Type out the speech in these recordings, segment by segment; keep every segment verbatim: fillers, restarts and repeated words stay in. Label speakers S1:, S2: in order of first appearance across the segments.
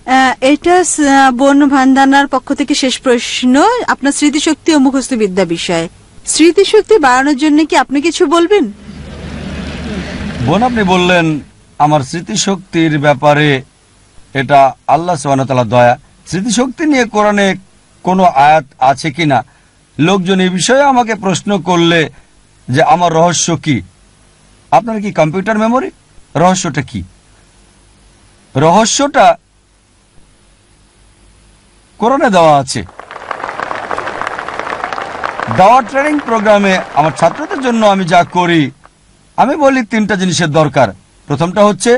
S1: এটা বোন ভান্দানার পক্ষ থেকে শেষ প্রশ্ন, আপনার স্মৃতিশক্তি ও মুখস্থ বিদ্যা বিষয়। স্মৃতিশক্তি বাড়ানোর জন্য কি আপনি কিছু বলবেন?
S2: বোন, আপনি বললেন আমার স্মৃতিশক্তির ব্যাপারে, এটা আল্লাহ সুবহানাহু ওয়া তাআলার দয়া। স্মৃতিশক্তি নিয়ে কোরআনে কোনো আয়াত আছে কিনা, লোকজন এই বিষয়ে আমাকে প্রশ্ন করলে যে আমার রহস্য কি, আপনার কি কম্পিউটার মেমোরি? রহস্যটা কি? রহস্যটা কোরআনে দেওয়া আছে। দাওয়া ট্রেনিং প্রোগ্রামে আমার ছাত্রদের জন্য আমি যা করি, আমি বলি তিনটা জিনিসের দরকার। প্রথমটা হচ্ছে,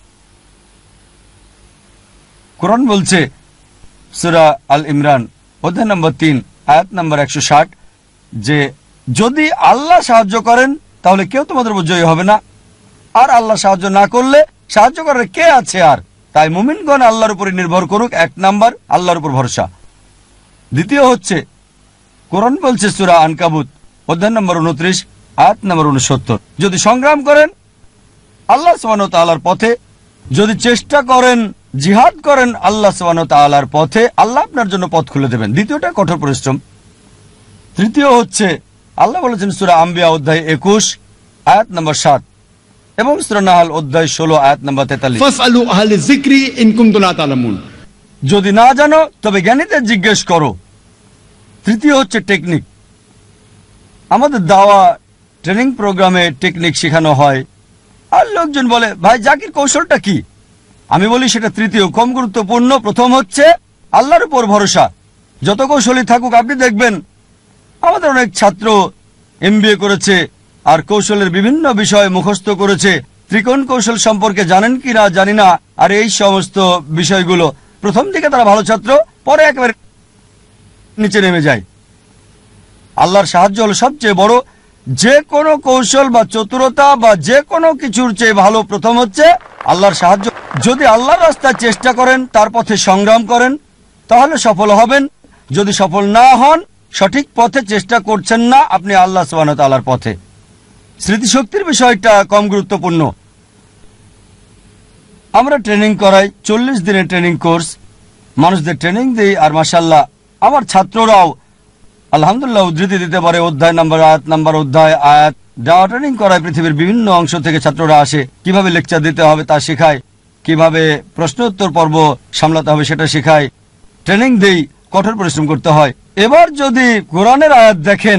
S2: কোরআন বলছে সূরা আল ইমরান অধ্যায় নম্বর তিন আয়াত নম্বর একশো ষাট যে যদি আল্লাহ সাহায্য করেন তাহলে কেউ তোমাদের উপর জয়ী হবে না, আর আল্লাহ সাহায্য না করলে সাহায্য করার কে আছে আর? তাই মুমিনগণ আল্লাহর উপরে নির্ভর করুক, এক নাম্বার আল্লাহর উপর ভরসা। দ্বিতীয় হচ্ছে, কোরআন বলছে সূরা আনকাবুত অধ্যায় নম্বর উনত্রিশ আয়াত নম্বর উনসত্তর, যদি সংগ্রাম করেন আল্লাহ সুবহানাহু ওয়া তাআলার পথে, যদি চেষ্টা করেন, জিহাদ করেন আল্লাহ সুবহানাহু ওয়া তাআলার পথে, আল্লাহ আপনার জন্য পথ খুলে দেবেন। দ্বিতীয়টা কঠোর পরিশ্রম। তৃতীয় হচ্ছে, আল্লাহ বলেছেন সূরা আম্বিয়া অধ্যায় একুশ আয়াত নম্বর সাত এবং সূরা নাহল অধ্যায় ষোলো আয়াত নম্বর তেতাল্লিশ,
S3: ফাসআলু আহলা যিকরি ইন কুনতুম লা তা'লামুন,
S2: যদি না জানো তবে জ্ঞানীদের জিজ্ঞেস করো। তৃতীয় হচ্ছে টেকনিক। আমাদের দাওয়া ট্রেনিং প্রোগ্রামে টেকনিক শেখানো হয়, আর লোকজন বলে ভাই জাকির কৌশলটা কি? আমি বলি সেটা তৃতীয়, কম গুরুত্বপূর্ণ। প্রথম হচ্ছে আল্লাহর উপর ভরসা। যত কৌশলী থাকুক, আপনি দেখবেন আমাদের অনেক ছাত্র এমবিএ করেছে আর কৌশলের বিভিন্ন বিষয় মুখস্থ করেছে। ত্রিকোণ কৌশল সম্পর্কে জানেন কি না জানি না, আর এই সমস্ত বিষয়গুলো প্রথম দিকে তারা ভালো ছাত্র, পরে একেবারে নিচে নেমে যায়। আল্লাহর সাহায্য হলো সবচেয়ে বড়। যে কোনো কৌশল বা চতুরতা বা যে কোনো কিছুর চেয়ে ভালো প্রথম হচ্ছে আল্লাহর সাহায্য। যদি আল্লাহর রাস্তায় চেষ্টা করেন, তার পথে সংগ্রাম করেন, তাহলে সফল হবেন। যদি সফল না হন, সঠিক পথে চেষ্টা করছেন না, আপনি আল্লাহ সুবহানাহু ওয়া তাআলার পথে। স্মৃতিশক্তির বিষয়টা কম গুরুত্বপূর্ণ। আমরা ট্রেনিং করাই, চল্লিশ দিনের ট্রেনিং কোর্স, মানুষদের ট্রেনিং দিই, আর মাশাআল্লাহ আমার ছাত্ররাও আলহামদুলিল্লাহ উদ্ধৃতি দিতে পারে। অধ্যায় নাম্বার, আয়াত নাম্বার, অধ্যায় আয়াত। দাওয়া ট্রেনিং করায় পৃথিবীর বিভিন্ন অংশ থেকে ছাত্ররা আসে, কিভাবে লেকচার দিতে হবে তা শেখায়, কিভাবে প্রশ্ন উত্তর পর্ব সামলাতে হবে সেটা শেখায়। ট্রেনিং দেই, কঠোর পরিশ্রম করতে হয়। এবার যদি কোরআনের আয়াত দেখেন,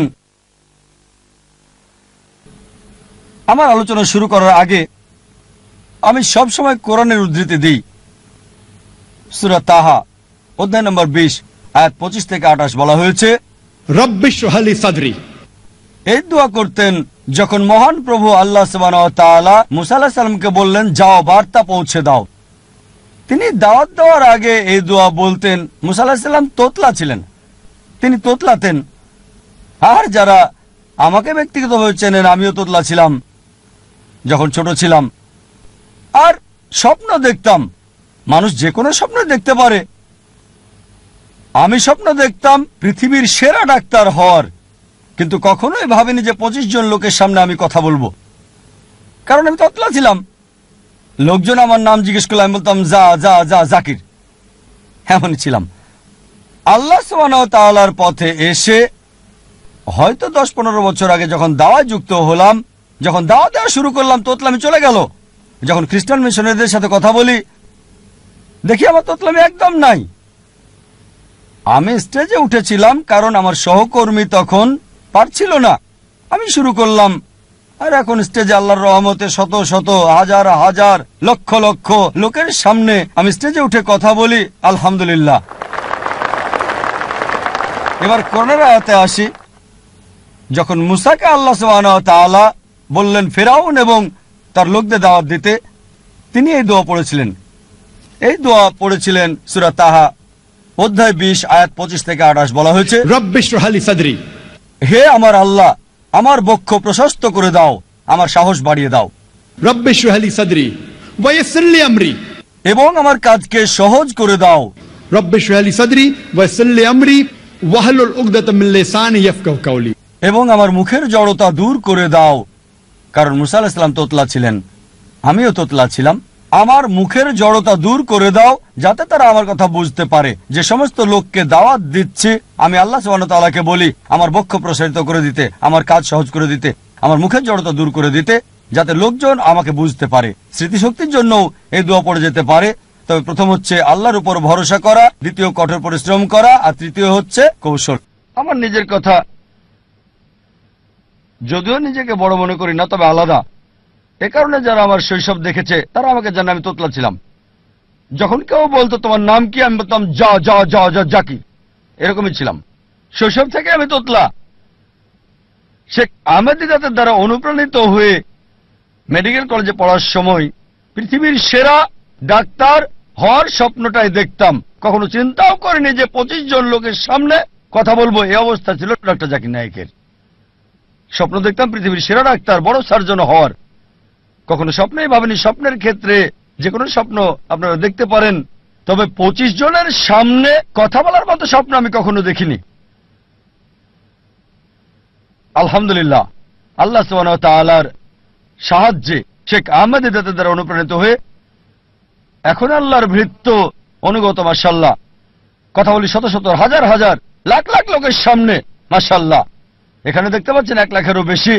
S2: আমার আলোচনা শুরু করার আগে আমি সব সময় কোরআনের উদ্ধৃতি দিই। সূরা তাহা অধ্যায় নম্বর বিশ আয়াত পঁচিশ থেকে আঠাশ বলা হয়েছে,
S3: রব্বি ইশরাহ লি সাদরি।
S2: এই দোয়া করতেন যখন মহান প্রভু আল্লাহ সুবহানাহু ওয়া তাআলা মুসা আলাইহিস সালামকে বললেন যাও বার্তা পৌঁছে দাও। তিনি দাওয়াত দেওয়ার আগে এই দোয়া বলতেন। মুসা আলাইহিস সালাম তোতলা ছিলেন, তিনি তোতলাতেন। আর যারা আমাকে ব্যক্তিগতভাবে চেনেন, আমিও তোতলা ছিলাম যখন ছোট ছিলাম, আর স্বপ্ন দেখতাম। মানুষ যে কোনো স্বপ্ন দেখতে পারে। আমি স্বপ্ন দেখতাম পৃথিবীর সেরা ডাক্তার হওয়ার, কিন্তু কখনোই ভাবিনি যে পঁচিশ জন লোকের সামনে আমি কথা বলবো, কারণ আমি তোতলা ছিলাম। লোকজন আমার নাম জিজ্ঞেস করলে আমি বলতাম যা যা যা জাকির, এমনই ছিলাম। আল্লাহ সুবহানাহু ওয়া তাআলার পথে এসে হয়তো দশ পনেরো বছর আগে যখন দাওয়ায় যুক্ত হলাম, যখন দাওয়া দেওয়া শুরু করলাম, তোতলামি চলে গেল। যখন খ্রিস্টান মিশনারিদের সাথে কথা বলি, দেখি আমার তোতলামি একদম নাই। আমি স্টেজে উঠেছিলাম কারণ আমার সহকর্মী তখন পারছিল না, আমি শুরু করলাম। আর এখন স্টেজে আল্লাহর রহমতে শত শত হাজার হাজার লক্ষ লক্ষ লোকের সামনে আমি স্টেজে উঠে কথা বলি, আলহামদুলিল্লাহ। এবার কোরআনের আয়াতে আসি। যখন মুসাকে আল্লাহ সুবহানাহু ওয়া তাআলা বললেন ফিরআউন এবং তার লোকদের দাওয়াত দিতে, তিনি এই দোয়া পড়েছিলেন। এই দোয়া পড়েছিলেন সূরা তাহা অধ্যায় বিশ আয়াত পঁচিশ থেকে আঠাশ বলা হয়েছে,
S3: রব্বি ইশরাহ লি সাদরি,
S2: হে আমার আল্লাহ, আমার বক্ষ প্রশস্ত করে দাও, আমার সাহস বাড়িয়ে দাও।
S3: রব্বি ইশরাহ লি সাদরি ওয়া ইয়াসসির লি আমরি,
S2: এবং আমার কাজকে সহজ করে দাও।
S3: রব্বি ইশরাহ লি সাদরি ওয়া ইয়াসসির লি আমরি ওয়াহলুল উকদাতাম মিন লিসানি ইয়াফকাহু কাওলি,
S2: এবং আমার মুখের জড়তা দূর করে দাও। কারণ মুসা আলাইহিস সালাম তোতলা ছিলেন, আমিও তোতলা ছিলাম। আমার মুখের জড়তা দূর করে দাও, যাতে তারা আমার কথা বুঝতে পারে। যে সমস্ত লোককে দাওয়াত দিচ্ছি, আমি আল্লাহ সুবহানাহু ওয়া তাআলাকে বলি আমার বক্ষ প্রসারিত করে দিতে, আমার কাজ সহজ করে দিতে, আমার মুখের জড়তা দূর করে দিতে, যাতে লোকজন আমাকে বুঝতে পারে। স্মৃতিশক্তির জন্য এই দোয়া পড়ে যেতে পারে। তবে প্রথম হচ্ছে আল্লাহর উপর ভরসা করা, দ্বিতীয় কঠোর পরিশ্রম করা, আর তৃতীয় হচ্ছে কৌশল। আমার নিজের কথা, যদিও নিজেকে বড় মনে করি না, তবে আলাদা। এ কারণে যারা আমার শৈশব দেখেছে তারা আমাকে জানে আমি তোতলা ছিলাম। যখন কেউ বলতো তোমার নাম কি, আমি বলতাম যা যা যা যা জাকি, এরকমই ছিলাম। শৈশব থেকে আমি তোতলা। শেখ আহমেদ দিদাতের দ্বারা অনুপ্রাণিত হয়ে মেডিকেল কলেজে পড়ার সময় পৃথিবীর সেরা ডাক্তার হওয়ার স্বপ্নটাই দেখতাম। কখনো চিন্তাও করিনি যে পঁচিশ জন লোকের সামনে কথা বলবো। এই অবস্থা ছিল ডক্টর জাকির নায়েকের। স্বপ্ন দেখতাম পৃথিবীর সেরা ডাক্তার, বড় সার্জন হওয়ার। কখনো স্বপ্নেই ভাবেনি। স্বপ্নের ক্ষেত্রে যে কোনো স্বপ্ন আপনারা দেখতে পারেন, তবে পঁচিশ জনের সামনে কথা বলার মতো স্বপ্ন আমি কখনো দেখিনি। আলহামদুলিল্লাহ, আল্লাহ সুবহানাহু ওয়া তাআলার সাহায্যে শেখ আহমেদ দিদাতের দ্বারা অনুপ্রাণিত হয়ে এখন আল্লাহর ভৃত্য অনুগত, মাশাআল্লাহ। কথা বলি শত শত হাজার হাজার লাখ লাখ লোকের সামনে, মাশাআল্লাহ। এখানে দেখতে পাচ্ছেন এক লাখেরও বেশি।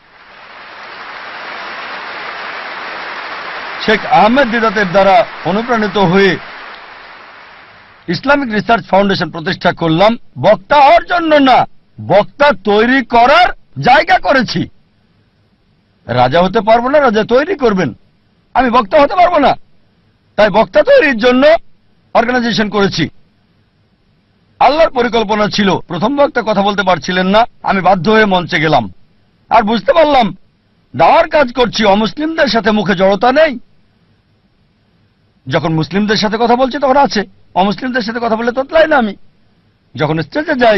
S2: শেখ আহমেদ দিদাতের দ্বারা অনুপ্রাণিত হয়ে ইসলামিক রিসার্চ ফাউন্ডেশন প্রতিষ্ঠা করলাম। বক্তা হওয়ার জন্য না, বক্তা তৈরি করার জায়গা করেছি। রাজা হতে পারবো না, রাজা তৈরি করবেন। আমি বক্তা হতে পারবো না, তাই বক্তা তৈরির জন্য অর্গানাইজেশন করেছি। আল্লাহর পরিকল্পনা ছিল, প্রথম বক্তা কথা বলতে পারছিলেন না, আমি বাধ্য হয়ে মঞ্চে গেলাম। আর বুঝতে পারলাম দাওয়ার কাজ করছি, অমুসলিমদের সাথে মুখে জড়তা নেই। যখন মুসলিমদের সাথে কথা বলছি তখন আছে, অমুসলিমদের সাথে কথা বলে তোতলাই না আমি। যখন স্টেজে যাই,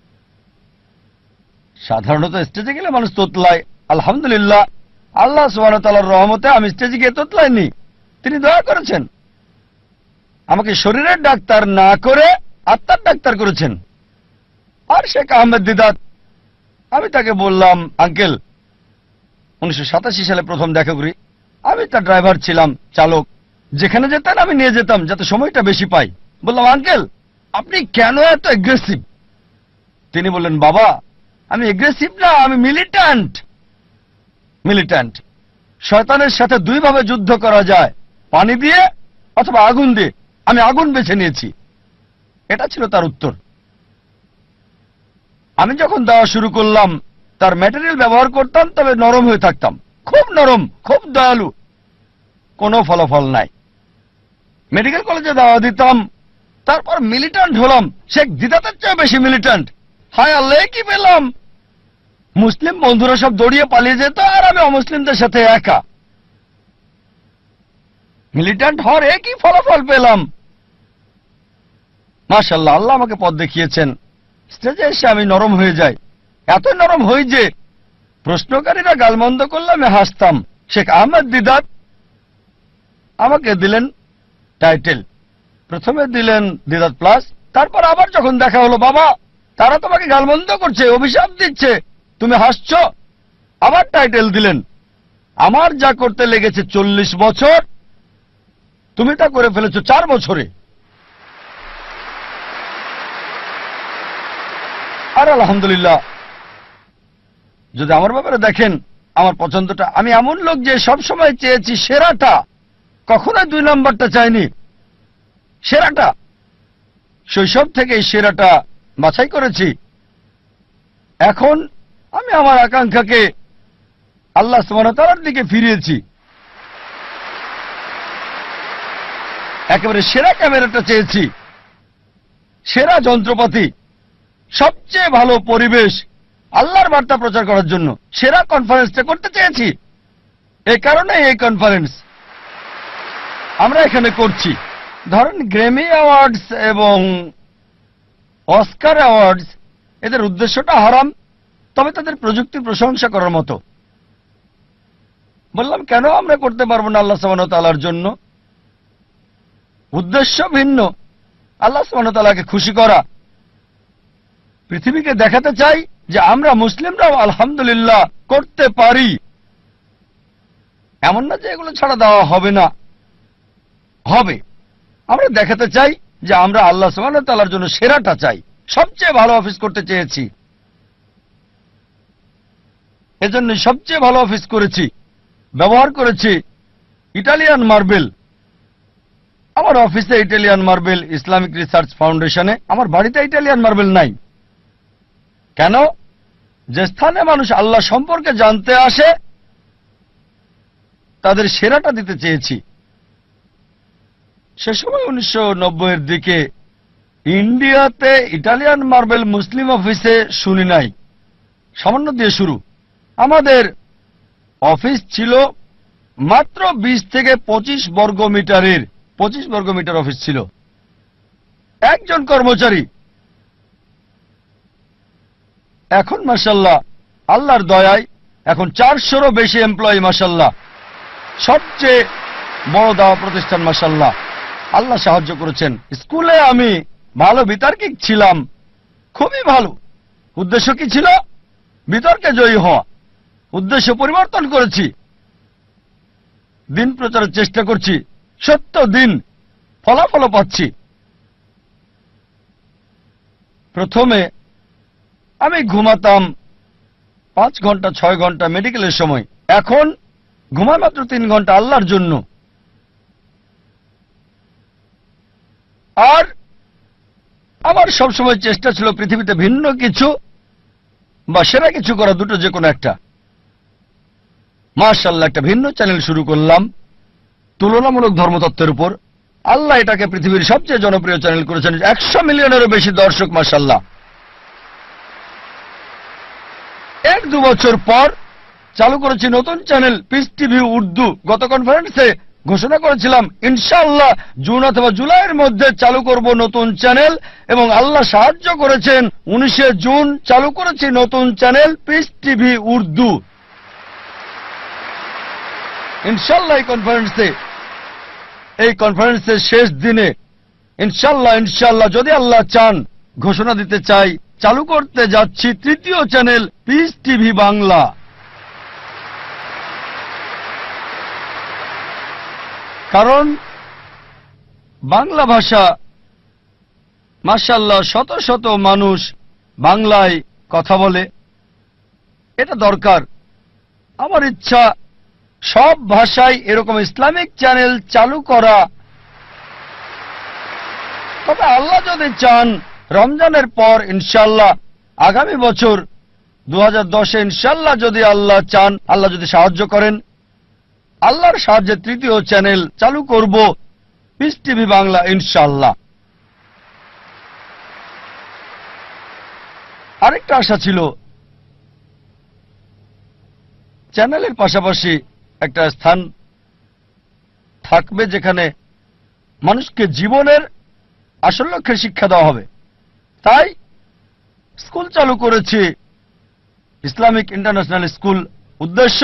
S2: সাধারণত স্টেজে গেলে মানুষ তোতলায়। আলহামদুলিল্লাহ, আল্লাহ সুবহানাহু ওয়া তাআলার রহমতে আমি স্টেজে গিয়ে তোতলাইনি। তিনি দয়া করেছেন, আমাকে শরীরের ডাক্তার না করে আত্মার ডাক্তার করেছেন। আর শেখ আহমেদ দিদাত, আমি তাকে বললাম আঙ্কেল, উনিশশো সাতাশি সালে প্রথম দেখা করি। আমি তার ড্রাইভার ছিলাম, চালক। যেখানে যেতেন আমি নিয়ে যেতাম যাতে সময়টা বেশি পাই। বললাম আঙ্কেল, আপনি কেন এত এগ্রেসিভ? তিনি বললেন বাবা, আমি এগ্রেসিভ না, আমি মিলিট্যান্ট। মিলিট্যান্ট। শয়তানের সাথে দুই ভাবে যুদ্ধ করা যায়, পানি দিয়ে অথবা আগুন দিয়ে। আমি আগুন বেছে নিয়েছি। এটা ছিল তার উত্তর। আমি যখন দেওয়া শুরু করলাম, তার ম্যাটেরিয়াল ব্যবহার করতাম, তবে নরম হয়ে থাকতাম, খুব নরম, খুব দয়ালু। কোনো ফলাফল নাই। মেডিকেল কলেজে দাওয়া দিতাম, তারপর মিলিট্যান্ট হলাম, শেখ দিদাতের চেয়ে বেশি মিলিট্যান্ট। হায় আল্লাহ, কি পেলাম! মুসলিম বন্ধুরা সব দৌড়িয়ে পালিয়ে যেত, আর আমি অমুসলিমদের সাথে একা। মিলিট্যান্ট হওয়ার একই ফলাফল পেলাম। মাশাআল্লাহ, আল্লাহ আমাকে পথ দেখিয়েছেন। স্টেজে এসে আমি নরম হয়ে যাই, এত নরম হই যে প্রশ্নকারীরা গালমন্দ করলে আমি হাসতাম। শেখ আহমেদ দিদাত আমাকে দিলেন টাইটেল। প্রথমে দিলেন দিদাত প্লাস, তারপর আবার যখন দেখা হলো, বাবা তারা তোমাকে গালমন্দ করছে, অভিশাপ দিচ্ছে, তুমি হাসছ, আবার টাইটেল দিলেন। আমার যা করতে লেগেছে চল্লিশ বছর, তুমি তা করে ফেলেছ চার বছরে। আর আলহামদুলিল্লাহ, যদি আমার ব্যাপারে দেখেন, আমার পছন্দটা, আমি এমন লোক যে সব সময় চেয়েছি সেরাটা, কখনোই দুই নাম্বারটা চাইনি, সেরাটা। শৈশব থেকে সেরাটা বাছাই করেছি। এখন আমি আমার আকাঙ্ক্ষাকে আল্লাহ সুবহানাহু ওয়া তাআলার দিকে ফিরিয়েছি। একেবারে সেরা ক্যামেরাটা চেয়েছি, সেরা যন্ত্রপাতি, সবচেয়ে ভালো পরিবেশ আল্লাহর বার্তা প্রচার করার জন্য সেরা কনফারেন্সটা করতে চেয়েছি। এই কারণে এই কনফারেন্স আমরা এখানে করছি। ধরেন গ্র্যামি অ্যাওয়ার্ডস এবং অস্কার অ্যাওয়ার্ডস, এদের উদ্দেশ্যটা হারাম, তবে তাদের প্রযুক্তির প্রশংসা করার মতো। বললাম কেন আমরা করতে পারবো না আল্লাহ সুবহানাহু ওয়া তাআলার জন্য? উদ্দেশ্য ভিন্ন, আল্লাহ সুবহানাহু ওয়া তাআলাকে খুশি করা। পৃথিবীকে দেখাতে চাই যে আমরা মুসলিমরাও আলহামদুলিল্লাহ করতে পারি। এমন না যে এগুলো ছাড়া দেওয়া হবে না, হবে। আমরা দেখাতে চাই যে আমরা আল্লাহ সুবহানাহু ওয়া তাআলার জন্য সেরাটা চাই, সবচেয়ে ভালো অফিস করতে চেয়েছি, এজন্য সবচেয়ে ভালো অফিস করেছি, ব্যবহার করেছি ইটালিয়ান মার্বেল। আমার অফিসে ইটালিয়ান মার্বেল, ইসলামিক রিসার্চ ফাউন্ডেশনে। আমার বাড়িতে ইটালিয়ান মার্বেল নাই। কেন? যে স্থানে মানুষ আল্লাহ সম্পর্কে জানতে আসে তাদের সেরাটা দিতে চেয়েছি। সে সময় উনিশশো নব্বই এর দিকে ইন্ডিয়াতে ইটালিয়ান মার্বেল মুসলিম অফিসে শুনি নাই। সামান্য দিয়ে শুরু। আমাদের অফিস ছিল মাত্র বিশ থেকে পঁচিশ বর্গ মিটারের, পঁচিশ বর্গ মিটার অফিস ছিল, একজন কর্মচারী। এখন মাশাআল্লাহ আল্লাহর দয়ায় এখন চারশোরও বেশি এমপ্লয়ি মাশাআল্লাহ। সবচেয়ে বড় দাওয়া প্রতিষ্ঠান মাশাআল্লাহ। আল্লাহ সাহায্য করেছেন। স্কুলে আমি ভালো বিতার্কিক ছিলাম, খুবই ভালো। উদ্দেশ্য কি ছিল? বিতর্কে জয়ী হওয়া। উদ্দেশ্য পরিবর্তন করেছি, দিন প্রচারের চেষ্টা করছি, সত্য দিন, ফলাফল পাচ্ছি। প্রথমে আমি ঘুমাতাম পাঁচ ঘন্টা ছয় ঘন্টা মেডিকেলের সময়, এখন ঘুমাই মাত্র তিন ঘন্টা আল্লাহর জন্য। আর আমার সবসময় চেষ্টা ছিল পৃথিবীতে ভিন্ন কিছু বা সেরা কিছু করা, দুটো যে কোনো একটা। মাশাআল্লাহ একটা ভিন্ন চ্যানেল শুরু করলাম তুলনামূলক ধর্মতত্ত্বের উপর। আল্লাহ এটাকে পৃথিবীর সবচেয়ে জনপ্রিয় চ্যানেল করেছেন, একশো মিলিয়নেরও বেশি দর্শক মাশাআল্লাহ। এক দু বছর পর চালু করেছি নতুন চ্যানেল পিস টিভি উর্দু। গত কনফারেন্সে ঘোষণা করেছিলাম ইনশাআল্লাহ জুন অথবা জুলাইয়ের মধ্যে চালু করব নতুন চ্যানেল, এবং আল্লাহ সাহায্য করেছেন। উনিশে জুন চালু করেছি নতুন চ্যানেল পিস টিভি উর্দু। ইনশাআল্লাহ এই কনফারেন্সে এই কনফারেন্সের শেষ দিনে ইনশাআল্লাহ ইনশাআল্লাহ যদি আল্লাহ চান ঘোষণা দিতে চাই চালু করতে যাচ্ছি তৃতীয় চ্যানেল পিস টিভি বাংলা। কারণ বাংলা ভাষা মাশাআল্লাহ শত শত মানুষ বাংলায় কথা বলে, এটা দরকার। আমার ইচ্ছা সব ভাষায় এরকম ইসলামিক চ্যানেল চালু করা। তবে আল্লাহ যদি চান রমজানের পর ইনশাআল্লাহ আগামী বছর দু হাজার দশে ইনশাআল্লাহ যদি আল্লাহ চান, আল্লাহ যদি সাহায্য করেন, আল্লাহর সাহায্যে তৃতীয় চ্যানেল চালু করব পিস টিভি বাংলা ইনশাআল্লাহ। আরেকটা আশা ছিল চ্যানেলের পাশাপাশি একটা স্থান থাকবে যেখানে মানুষকে জীবনের আসল লক্ষ্যের শিক্ষা দেওয়া হবে। তাই স্কুল চালু করেছি, ইসলামিক ইন্টারন্যাশনাল স্কুল। উদ্দেশ্য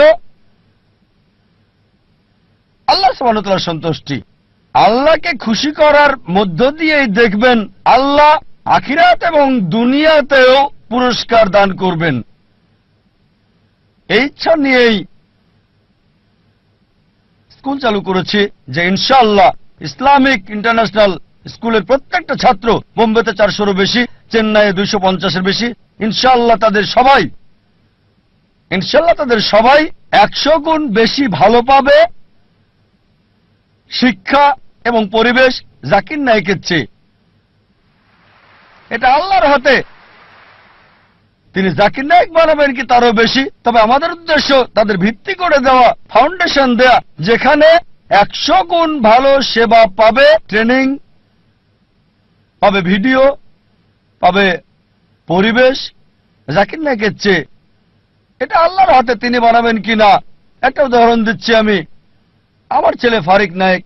S2: আল্লাহ সুবহানাহু ওয়া তাআলার সন্তুষ্টি। আল্লাহকে খুশি করার মধ্য দিয়েই দেখবেন আল্লাহ আখিরাত এবং দুনিয়াতেও পুরস্কার দান করবেন। এই ইচ্ছা নিয়েই স্কুল চালু করেছি যে ইনশাআল্লাহ ইসলামিক ইন্টারন্যাশনাল স্কুলের প্রত্যেকটা ছাত্র, বোম্বেতে চারশোরও বেশি, চেন্নাইয়ে দুইশো পঞ্চাশের বেশি, ইনশাআল্লাহ তাদের সবাই ইনশাআল্লাহ তাদের সবাই একশো গুণ বেশি ভালো পাবে শিক্ষা এবং পরিবেশ জাকির নায়েকের চেয়ে। এটা আল্লাহর হাতে। তিনি জাকির নায়েক বানাবেন কি তারও বেশি। তবে আমাদের উদ্দেশ্য তাদের ভিত্তি করে দেওয়া, ফাউন্ডেশন দেয়া, যেখানে একশো গুণ ভালো সেবা পাবে, ট্রেনিং পাবে, ভিডিও পাবে, পরিবেশ জাকির নায়েকের চেয়ে। এটা আল্লাহর হাতে, তিনি বানাবেন কিনা। একটা উদাহরণ দিচ্ছি আমি। আমার ছেলে ফারিক নায়েক,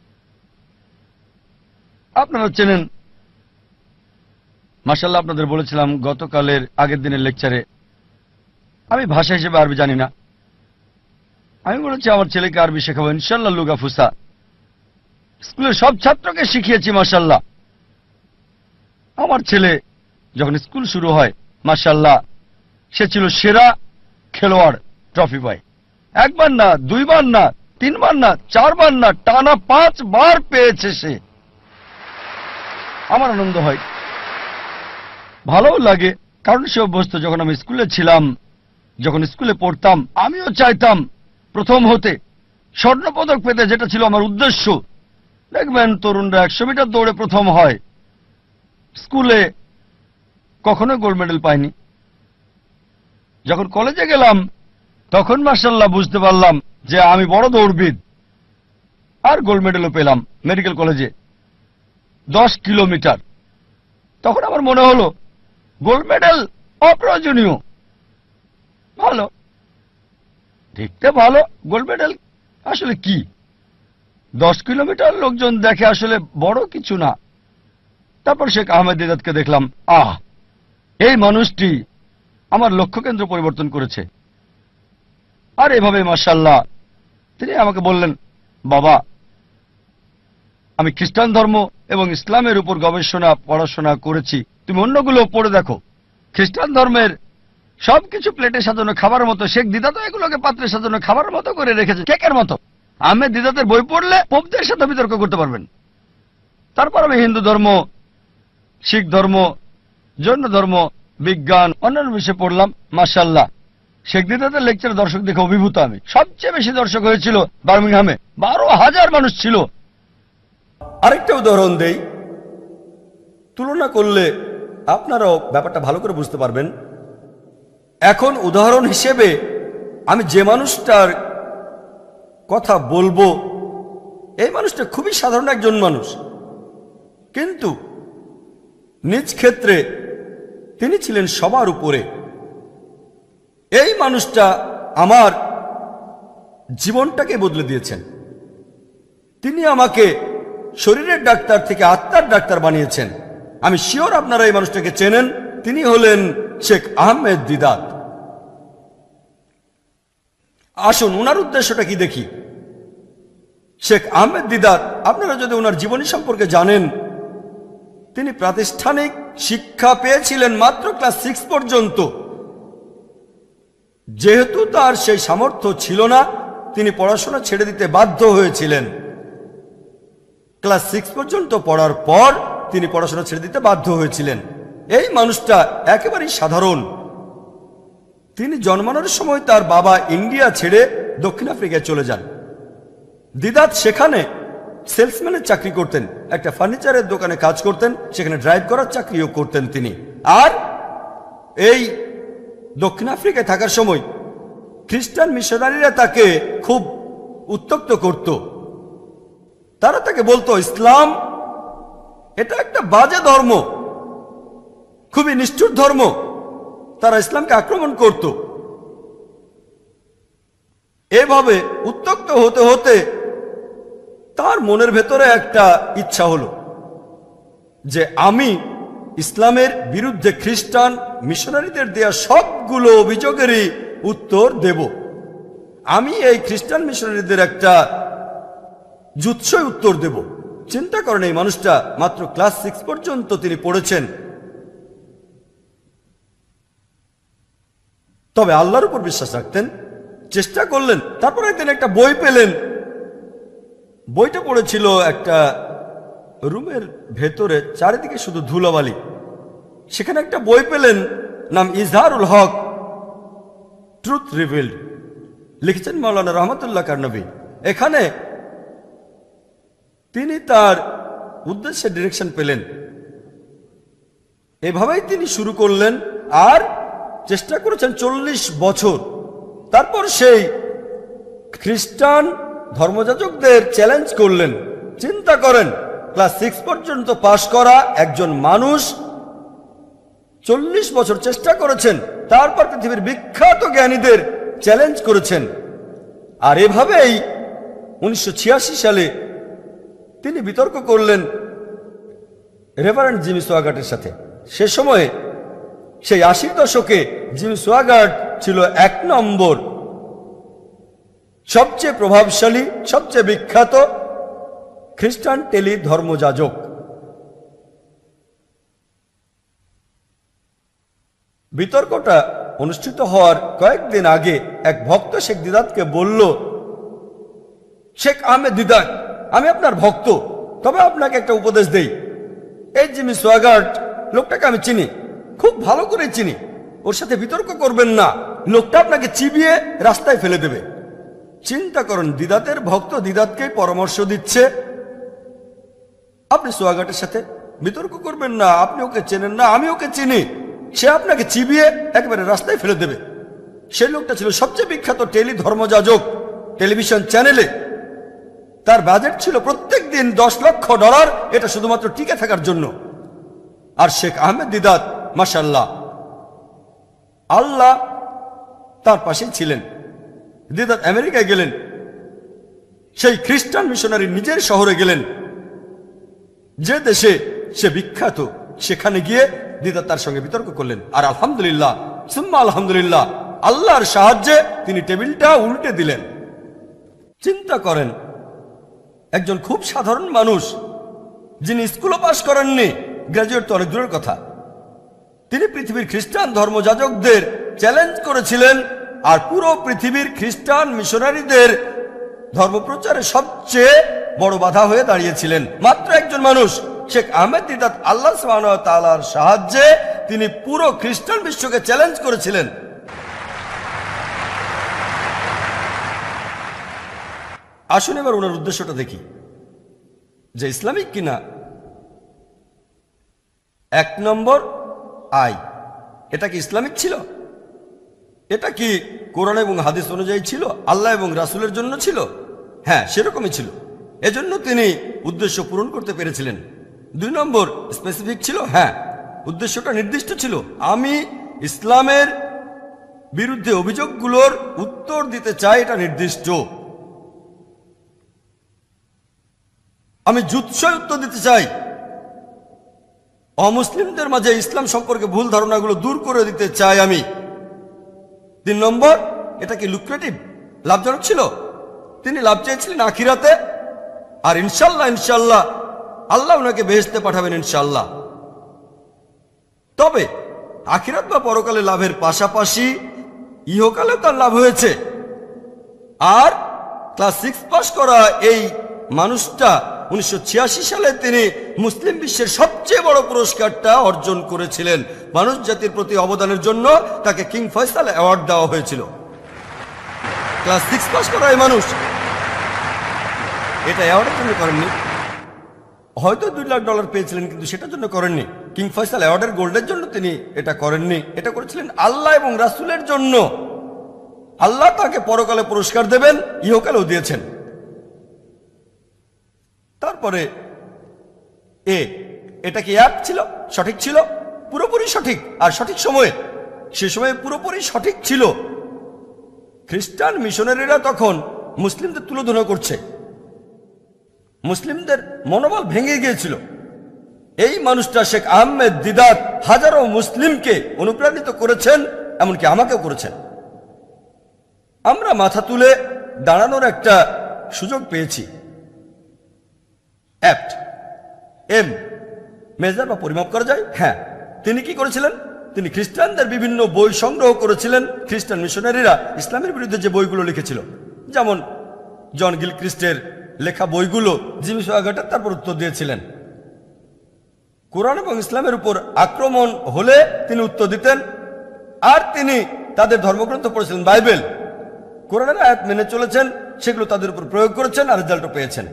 S2: আপনারা চেনেন মাশাআল্লাহ। আপনাদের বলেছিলাম গতকালের আগের দিনের লেকচারে, আমি ভাষা হিসেবে আরবি জানি না। আমি বলেছি আমার ছেলেকে আরবি শেখাবো ইনশাআল্লাহ। লুগা ফুসা স্কুলের সব ছাত্রকে শিখিয়েছি মাশাআল্লাহ। আমার ছেলে যখন স্কুল শুরু হয় মাশাআল্লাহ সে ছিল সেরা খেলোয়াড়, ট্রফি পায়। একবার না, দুইবার না, তিনবার না, চারবার না, টানা পাঁচ বার পেয়েছে সে। আমার আনন্দ হয়, ভালো লাগে, কারণ সে অভ্যস্ত। যখন আমি স্কুলে ছিলাম, যখন স্কুলে পড়তাম, আমিও চাইতাম প্রথম হতে, স্বর্ণপদক পেতে, যেটা ছিল আমার উদ্দেশ্য। দেখবেন তরুণরা একশো মিটার দৌড়ে প্রথম হয়, স্কুলে কখনো গোল্ড মেডেল পাইনি। যখন কলেজে গেলাম তখন মাশাআল্লাহ বুঝতে পারলাম যে আমি বড় দৌড়বিদ, আর গোল্ড মেডেলও পেলাম মেডিকেল কলেজে দশ কিলোমিটার। তখন আমার মনে হলো গোল্ড মেডেল অপ্রয়োজনীয়। ভালো, দেখতে ভালো, গোল্ড মেডেল আসলে কি? দশ কিলোমিটার লোকজন দেখে, আসলে বড় কিছু না। তারপর শেখ আহমেদ দিদাতকে দেখলাম, আহ, এই মানুষটি আমার লক্ষ্যকেন্দ্র পরিবর্তন করেছে। আর এভাবে মাশাআল্লাহ তিনি আমাকে বললেন, বাবা, আমি খ্রিস্টান ধর্ম এবং ইসলামের উপর গবেষণা পড়াশোনা করেছি, তুমি অন্যগুলো পড়ে দেখো। খ্রিস্টান ধর্মের সবকিছু প্লেটে সাজানো খাবার মতো, শেখ দিদাত এগুলোকে পাত্রে সাজানো খাবার মতো করে রেখেছে, কেকের মতো। আহমেদ দিদাতের বই পড়লে পোপদের সাথে বিতর্ক করতে পারবেন। তারপর আমি হিন্দু ধর্ম, শিখ ধর্ম, জৈন ধর্ম, বিজ্ঞান, অন্যান্য বিষয়ে পড়লাম। মাশাআল্লাহ শেখ দিদাতের লেকচার দর্শক দেখে অভিভূত আমি। সবচেয়ে বেশি দর্শক হয়েছিল বার্মিংহামে, বারো হাজার মানুষ ছিল। আরেকটা উদাহরণ দেই, তুলনা করলে আপনারাও ব্যাপারটা ভালো করে বুঝতে পারবেন। এখন উদাহরণ হিসেবে আমি যে মানুষটার কথা বলবো, এই মানুষটা খুবই সাধারণ একজন মানুষ, কিন্তু নিজ ক্ষেত্রে তিনি ছিলেন সবার উপরে। এই মানুষটা আমার জীবনটাকে বদলে দিয়েছেন। তিনি আমাকে শরীরের ডাক্তার থেকে আত্মার ডাক্তার বানিয়েছেন। আমি শিওর আপনারা এই মানুষটাকে চেনেন। তিনি হলেন শেখ আহমেদ দিদাত। আসুন ওনার উদ্দেশ্যটা কি দেখি। শেখ আহমেদ দিদাত, আপনারা যদি ওনার জীবনী সম্পর্কে জানেন, তিনি প্রাতিষ্ঠানিক শিক্ষা পেয়েছিলেন মাত্র ক্লাস সিক্স পর্যন্ত। যেহেতু তার সেই সামর্থ্য ছিল না, তিনি পড়াশোনা ছেড়ে দিতে বাধ্য হয়েছিলেন। ক্লাস সিক্স পর্যন্ত পড়ার পর তিনি পড়াশোনা ছেড়ে দিতে বাধ্য হয়েছিলেন। এই মানুষটা একেবারেই সাধারণ। তিনি জন্মানোর সময় তার বাবা ইন্ডিয়া ছেড়ে দক্ষিণ আফ্রিকায় চলে যান। দিদাত সেখানে সেলসম্যানের চাকরি করতেন, একটা ফার্নিচারের দোকানে কাজ করতেন, সেখানে ড্রাইভ করার চাকরিও করতেন তিনি। আর এই দক্ষিণ আফ্রিকায় থাকার সময় খ্রিস্টান মিশনারিরা তাকে খুব উত্ত্যক্ত করত। তারা তাকে বলতো, ইসলাম এটা একটা বাজে ধর্ম, খুবই নিষ্ঠুর ধর্ম। তারা ইসলামকে আক্রমণ করত। এভাবে উত্ত্যক্ত হতে হতে তার মনের ভেতরে একটা ইচ্ছা হলো যে আমি ইসলামের বিরুদ্ধে খ্রিস্টান মিশনারিদের দেয়া সবগুলো অভিযোগেরই উত্তর দেব। আমি এই খ্রিস্টান মিশনারিদের একটা জুৎসই উত্তর দেব। চিন্তা করেন, এই মানুষটা মাত্র ক্লাস সিক্স পর্যন্ত তিনি পড়েছেন, তবে আল্লাহর উপর বিশ্বাস রাখতেন, চেষ্টা করলেন। তারপর একদিন একটা বই পেলেন। বইটা পড়েছিল একটা রুমের ভেতরে, চারিদিকে শুধু ধুলোবালি। সেখানে একটা বই পেলেন, নাম ইজহারুল হক, ট্রুথ রিভিলড, লিখেছেন মাওলানা রহমতুল্লাহ কারনবী। এখানে তিনি তার উদ্দেশ্যে ডিরেকশন পেলেন। এভাবেই তিনি শুরু করলেন আর চেষ্টা করেছেন চল্লিশ বছর। তারপর সেই খ্রিস্টান ধর্মযাজকদের চ্যালেঞ্জ করলেন। চিন্তা করেন, ক্লাস সিক্স পর্যন্ত পাশ করা একজন মানুষ চল্লিশ বছর চেষ্টা করেছেন, তারপর পৃথিবীর বিখ্যাত জ্ঞানীদের চ্যালেঞ্জ করেছেন। আর এভাবেই উনিশশো ছিয়াশি সালে তিনি বিতর্ক করলেন রেভারেন্ড জিমি সোয়াগার্টের সাথে। সে সময়ে সেই আশির দশকে জিমি সোয়াগার্ট ছিল এক নম্বর সবচেয়ে প্রভাবশালী, সবচেয়ে বিখ্যাত খ্রিস্টান টেলি ধর্মযাজক। বিতর্কটা অনুষ্ঠিত হওয়ার কয়েকদিন আগে এক ভক্ত শেখ দিদাতকে বলল শেখ আহমেদ দিদাত, আমি আপনার ভক্ত, তবে আপনাকে একটা উপদেশ দেই। এই জিমি সোয়াগার্ট লোকটাকে আমি চিনি, খুব ভালো করে চিনি, ওর সাথে বিতর্ক করবেন না, লোকটা আপনাকে চিবিয়ে রাস্তায় ফেলে দেবে। চিন্তা করুন, দিদাতের ভক্ত দিদাতকেই পরামর্শ দিচ্ছে, আপনি সোয়াগার্টের সাথে বিতর্ক করবেন না, আপনি ওকে চেনেন না, আমি ওকে চিনি, সে আপনাকে চিবিয়ে একেবারে রাস্তায় ফেলে দেবে। সেই লোকটা ছিল সবচেয়ে বিখ্যাত টেলি ধর্মযাজক টেলিভিশন চ্যানেলে। তার বাজেট ছিল প্রত্যেক দিন দশ লক্ষ ডলার, এটা শুধুমাত্র টিকে থাকার জন্য। আর শেখ আহমেদ দিদাত, মাশাআল্লাহ, আল্লাহ তার পাশেই ছিলেন। দিদাত আমেরিকায় গেলেন, সেই খ্রিস্টান মিশনারি নিজের শহরে গেলেন, যে দেশে সে বিখ্যাত, সেখানে গিয়ে দিদাত তার সঙ্গে বিতর্ক করলেন। আর আলহামদুলিল্লাহ, সুম্মা আলহামদুলিল্লাহ, আল্লাহর সাহায্যে তিনি টেবিলটা উল্টে দিলেন। চিন্তা করেন, একজন খুব সাধারণ মানুষ, যিনি স্কুলও পাশ করেননি, গ্রাজুয়েট তো অনেক দূরের কথা, তিনি পৃথিবীর খ্রিস্টান ধর্মযাজকদের চ্যালেঞ্জ করেছিলেন, আর পুরো পৃথিবীর খ্রিস্টান মিশনারিদের ধর্মপ্রচারে সবচেয়ে বড় বাধা হয়ে দাঁড়িয়েছিলেন। মাত্র একজন মানুষ, শেখ আহমেদ দিদাত, আল্লাহ সুবহানাহু ওয়া তাআলার সাহায্যে তিনি পুরো খ্রিস্টান বিশ্বকে চ্যালেঞ্জ করেছিলেন। আসুন এবার ওনার উদ্দেশ্যটা দেখি, যে ইসলামিক কিনা। এক নম্বর, আয়, এটা কি ইসলামিক ছিল? এটা কি কোরআন এবং হাদিস অনুযায়ী ছিল? আল্লাহ এবং রাসূলের জন্য ছিল? হ্যাঁ, সেরকমই ছিল। এজন্য তিনি উদ্দেশ্য পূরণ করতে পেরেছিলেন। দুই নম্বর, স্পেসিফিক ছিল। হ্যাঁ, উদ্দেশ্যটা নির্দিষ্ট ছিল। আমি ইসলামের বিরুদ্ধে অভিযোগগুলোর উত্তর দিতে চাই, এটা নির্দিষ্ট। আমি জুৎসই উত্তর দিতে চাই, অমুসলিমদের মাঝে ইসলাম সম্পর্কে ভুল ধারণাগুলো দূর করে দিতে চাই আমি। তিন নম্বর, এটা কি লুক্রেটিভ, লাভজনক ছিল? তিনি লাভ চেয়েছিলেন আখিরাতে, আর ইনশাল্লাহ ইনশাল্লাহ আল্লাহ ওনাকে বেহেশতে পাঠাবেন ইনশাল্লাহ। তবে আখিরাত বা পরকালে লাভের পাশাপাশি ইহকালেও তার লাভ হয়েছে। আর ক্লাস সিক্স পাস করা এই মানুষটা উনিশশো ছিয়াশি সালে তিনি মুসলিম বিশ্বের সবচেয়ে বড় পুরস্কারটা অর্জন করেছিলেন। মানুষ জাতির প্রতি অবদানের জন্য তাকে কিং ফয়সাল অ্যাওয়ার্ড দেওয়া হয়েছিল। ক্লাস সিক্স পাস করা এই মানুষ এটা অ্যাওয়ার্ডের জন্য করেননি, হয়তো দুই লাখ ডলার পেয়েছিলেন, কিন্তু সেটার জন্য করেননি। কিং ফয়সাল অ্যাওয়ার্ডের গোল্ডের জন্য তিনি এটা করেননি, এটা করেছিলেন আল্লাহ এবং রাসূলের জন্য। আল্লাহ তাকে পরকালে পুরস্কার দেবেন, ইহকালেও দিয়েছেন। তারপরে এ, এটা কি এক ছিল? সঠিক ছিল, পুরোপুরি সঠিক, আর সঠিক সময়ে। সে সময়ে পুরোপুরি সঠিক ছিল। খ্রিস্টান মিশনারিরা তখন মুসলিমদের তুলোধনা করছে, মুসলিমদের মনোবল ভেঙে গিয়েছিল। এই মানুষটা শেখ আহমেদ দিদাত হাজারো মুসলিমকে অনুপ্রাণিত করেছেন, এমনকি আমাকেও করেছেন। আমরা মাথা তুলে দাঁড়ানোর একটা সুযোগ পেয়েছি। অ্যাপ্ট, এম, মেজার বা পরিমাপ করা যায়। হ্যাঁ, তিনি কি করেছিলেন? তিনি খ্রিস্টানদের বিভিন্ন বই সংগ্রহ করেছিলেন। খ্রিস্টান মিশনারিরা ইসলামের বিরুদ্ধে যে বইগুলো লিখেছিল, যেমন জন গিলক্রিস্টের লেখা বইগুলো, জিমি সোয়াগার্ট তারপর উত্তর দিয়েছিলেন। কোরআন এবং ইসলামের উপর আক্রমণ হলে তিনি উত্তর দিতেন। আর তিনি তাদের ধর্মগ্রন্থ পড়েছিলেন, বাইবেল, কোরআনের আয়াত মেনে চলেছেন, সেগুলো তাদের উপর প্রয়োগ করেছেন, আর রেজাল্টও পেয়েছেন।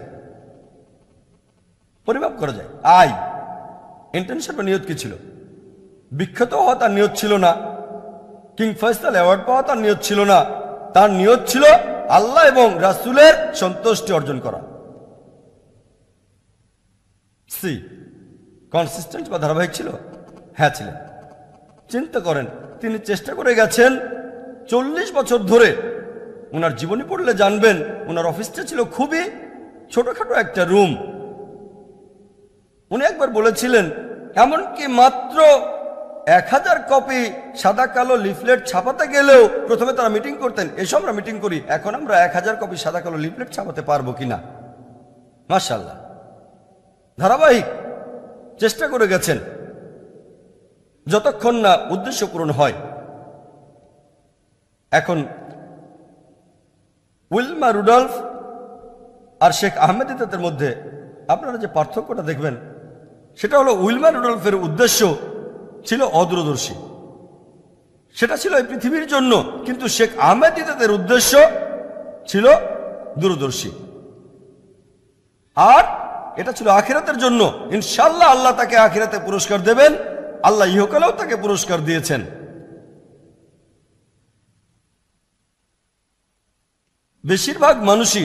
S2: পরিমাপ করা যায়। আই, ইন্টেনশন বা নিয়ত কি ছিল? বিখ্যাত হওয়া তার নিয়ত ছিল না, কিং ফয়সাল অ্যাওয়ার্ড পাওয়া তার নিয়ত ছিল না। তার নিয়ত ছিল আল্লাহ এবং রাসূলের সন্তুষ্টি অর্জন করা। সি, কনসিস্টেন্ট বা ধারাবাহিক ছিল? হ্যাঁ, ছিলেন। চিন্তা করেন, তিনি চেষ্টা করে গেছেন চল্লিশ বছর ধরে। ওনার জীবনী পড়লে জানবেন, ওনার অফিসটা ছিল খুবই ছোটখাটো একটা রুম। উনি একবার বলেছিলেন, এমনকি মাত্র এক হাজার কপি সাদা কালো লিফলেট ছাপাতে গেলেও প্রথমে তারা মিটিং করতেন, এসব আমরা মিটিং করি, এখন আমরা এক হাজার কপি সাদা কালো লিফলেট ছাপাতে পারবো কিনা। মাশাআল্লাহ, ধারাবাহিক চেষ্টা করে গেছেন, যতক্ষণ না উদ্দেশ্য পূরণ হয়। এখন উইলমা রুডলফ আর শেখ আহমেদ দিদাতের মধ্যে আপনারা যে পার্থক্যটা দেখবেন সেটা হলো উইলম্যান রুডলফের উদ্দেশ্য ছিল অদূরদর্শী, সেটা ছিল এই পৃথিবীর জন্য, কিন্তু শেখ আহমেদ দিদাতের উদ্দেশ্য ছিল দূরদর্শী, আর এটা ছিল আখিরাতের জন্য। ইনশাআল্লাহ আল্লাহ তাকে আখিরাতে পুরস্কার দেবেন, আল্লাহ ইহকালেও তাকে পুরস্কার দিয়েছেন। বেশিরভাগ মানুষই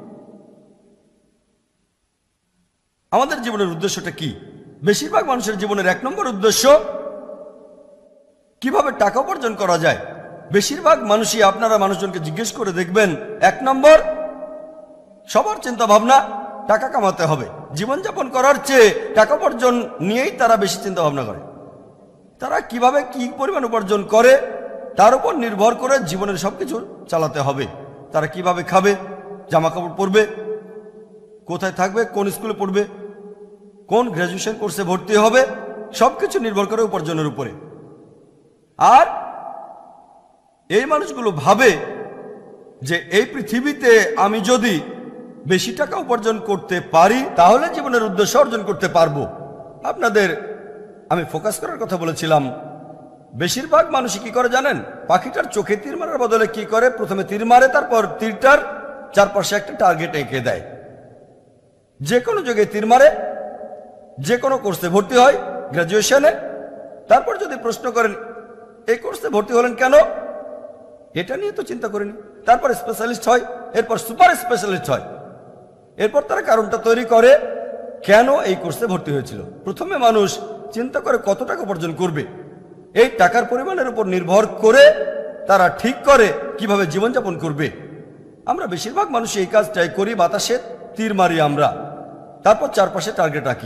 S2: আমাদের জীবনের উদ্দেশ্যটা কি? বেশিরভাগ মানুষের জীবনের এক নম্বর উদ্দেশ্য কিভাবে টাকা উপার্জন করা যায়। বেশিরভাগ মানুষই, আপনারা মানুষজনকে জিজ্ঞেস করে দেখবেন, এক নম্বর সবার চিন্তা ভাবনা টাকা কামাতে হবে। জীবনযাপন করার চেয়ে টাকা উপার্জন নিয়েই তারা বেশি চিন্তা ভাবনা করে। তারা কিভাবে কি পরিমাণ উপার্জন করে তার উপর নির্ভর করে জীবনের সবকিছু চালাতে হবে। তারা কিভাবে খাবে, জামা কাপড় পরবে, কোথায় থাকবে, কোন স্কুলে পড়বে, কোন গ্র্যাজুয়েশন কোর্সে ভর্তি হবে, সবকিছু নির্ভর করে উপার্জনের উপরে। আর এই মানুষগুলো ভাবে যে এই পৃথিবীতে আমি যদি বেশি টাকা উপার্জন করতে পারি তাহলে জীবনের উদ্দেশ্য অর্জন করতে পারবো। আপনাদের আমি ফোকাস করার কথা বলেছিলাম, বেশিরভাগ মানুষই কি করে জানেন? পাখিটার চোখে তীর মারার বদলে কি করে, প্রথমে তীর মারে, তারপর তীরটার চারপাশে একটা টার্গেট এঁকে দেয়। যে কোনো জায়গায় তীর মারে, যে কোনো কোর্সে ভর্তি হয়, গ্র্যাজুয়েশনে, তারপর যদি প্রশ্ন করেন এই কোর্সে ভর্তি হলেন কেন, এটা নিয়ে তো চিন্তা করেনি, তারপর স্পেশালিস্ট হয়, এরপর সুপার স্পেশালিস্ট হয়, এরপর তারা কারণটা তৈরি করে কেন এই কোর্সে ভর্তি হয়েছিল। প্রথমে মানুষ চিন্তা করে কত টাকা উপার্জন করবে, এই টাকার পরিমাণের উপর নির্ভর করে তারা ঠিক করে কিভাবে জীবনযাপন করবে। আমরা বেশিরভাগ মানুষ এই কাজটাই করি, বাতাসে তীর মারি আমরা, তারপর চারপাশে টার্গেট আঁকি।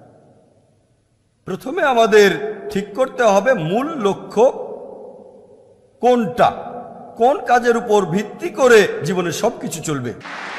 S2: প্রথমে আমাদের ঠিক করতে হবে মূল লক্ষ্য কোনটা, কোন কাজের উপর ভিত্তি করে জীবনের সবকিছু চলবে।